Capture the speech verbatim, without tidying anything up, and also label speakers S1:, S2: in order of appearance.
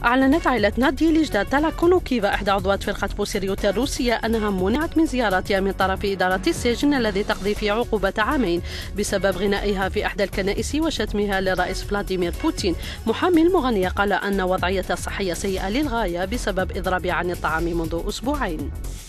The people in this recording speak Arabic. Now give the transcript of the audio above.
S1: أعلنت عائلة ناديليجدا تالاكونوكيفا إحدى عضوات فرقة بوسيريوت الروسية أنها منعت من زيارتها من طرف إدارة السجن الذي تقضي فيه عقوبة عامين بسبب غنائها في إحدى الكنائس وشتمها للرئيس فلاديمير بوتين. محامي المغنية قال أن وضعيتها الصحية سيئة للغاية بسبب إضرابها عن الطعام منذ أسبوعين.